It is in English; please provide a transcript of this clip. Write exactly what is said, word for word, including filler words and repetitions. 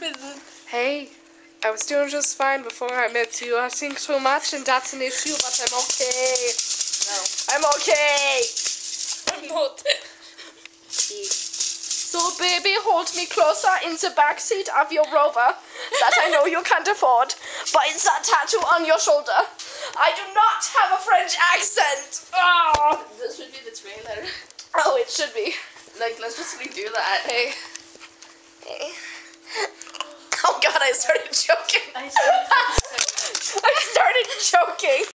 business. Hey, I was doing just fine before I met you. I think too much and that's an issue, but I'm okay. No. I'm okay. I'm not. So baby, hold me closer in the backseat of your Rover that I know you can't afford. But it's that tattoo on your shoulder. I do not have a French accent. Oh, This should be the trailer. oh it should be. Like, let's just redo that. Hey. Hey. Oh God, I started choking. I started I started choking.